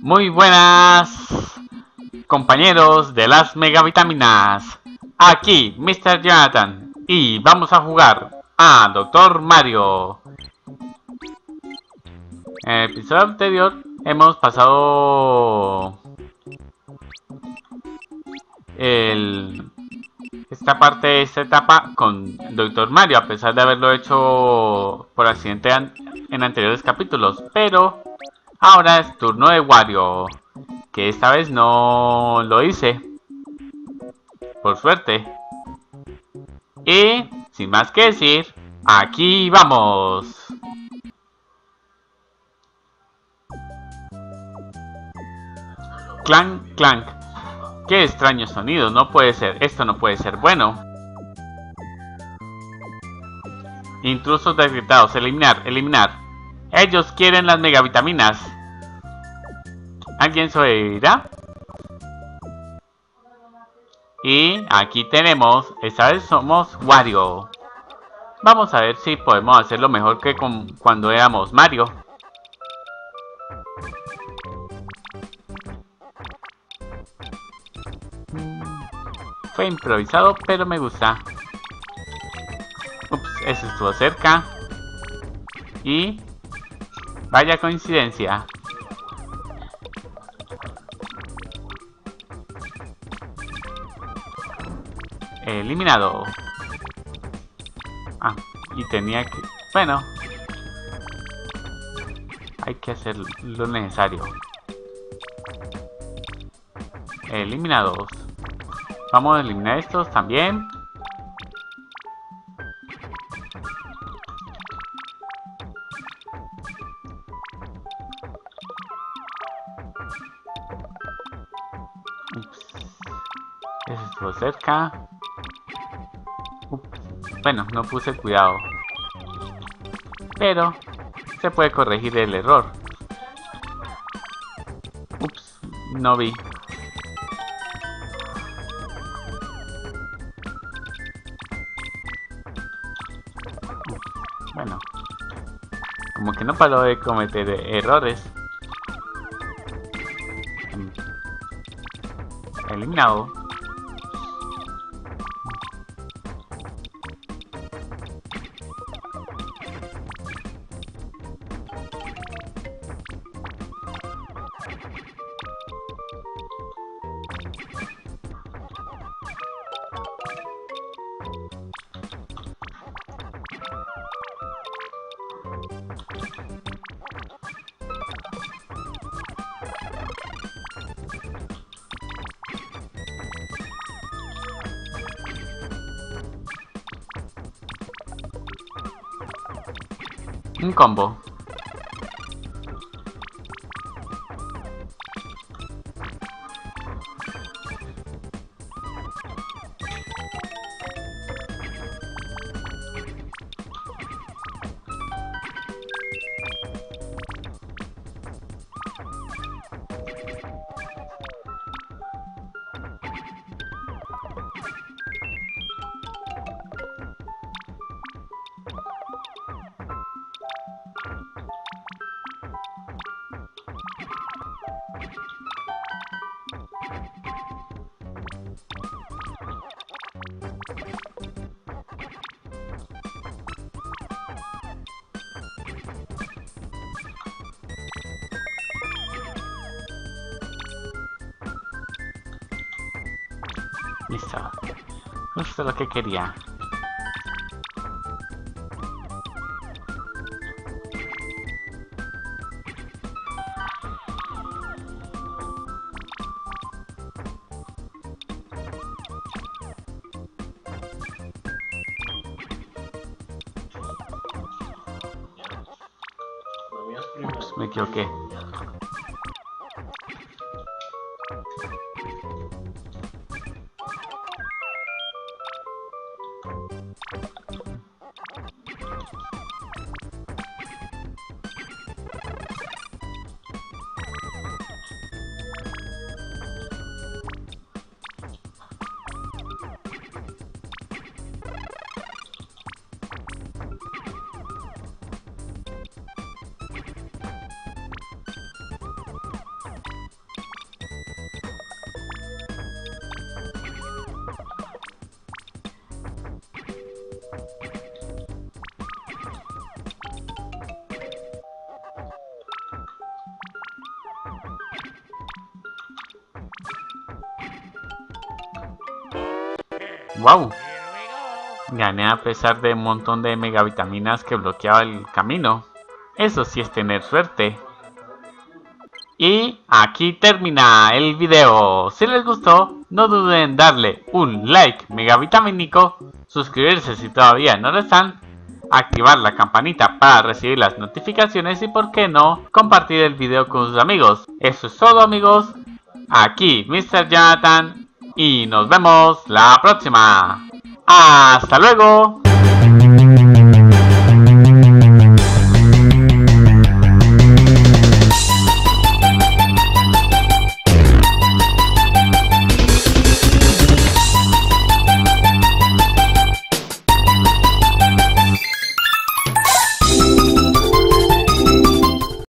Muy buenas, compañeros de las megavitaminas. Aquí, Mr. Jonathan. Y vamos a jugar a Dr. Mario. En el episodio anterior hemos pasado esta etapa con Dr. Mario, a pesar de haberlo hecho por accidente en anteriores capítulos. Pero ahora es turno de Wario, que esta vez no lo hice, por suerte. Y sin más que decir, aquí vamos. Clank, clank. Qué extraño sonido, no puede ser, esto no puede ser bueno. Intrusos detectados, eliminar, eliminar. Ellos quieren las megavitaminas. ¿Alguien sobrevivirá? Y aquí tenemos, esta vez somos Wario. Vamos a ver si podemos hacerlo mejor que cuando éramos Mario. Fue improvisado, pero me gusta. Ups, eso estuvo cerca. Y vaya coincidencia. Eliminado. Ah, y tenía que... Bueno. Hay que hacer lo necesario. Eliminados. Vamos a eliminar estos también. Ups. Eso estuvo cerca. Ups. Bueno, no puse cuidado. Pero se puede corregir el error. Ups, no vi. Bueno, como que no paró de cometer errores. Eliminado. Un combo. Listo. Justo lo que quería. Ups, me equivoqué. Wow. Gané a pesar de un montón de megavitaminas que bloqueaba el camino. Eso sí es tener suerte. Y aquí termina el video. Si les gustó, no duden en darle un like megavitamínico, suscribirse si todavía no lo están, activar la campanita para recibir las notificaciones y, por qué no, compartir el video con sus amigos. Eso es todo, amigos. Aquí Mr. Jonathan y nos vemos la próxima. ¡Hasta luego!